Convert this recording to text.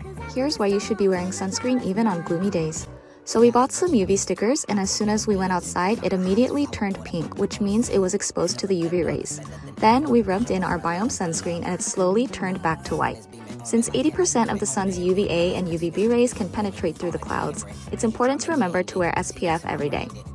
Here's why you should be wearing sunscreen even on gloomy days. So we bought some UV stickers, and as soon as we went outside, it immediately turned pink, which means it was exposed to the UV rays. Then we rubbed in our Biome sunscreen and it slowly turned back to white. Since 80% of the sun's UVA and UVB rays can penetrate through the clouds, it's important to remember to wear SPF every day.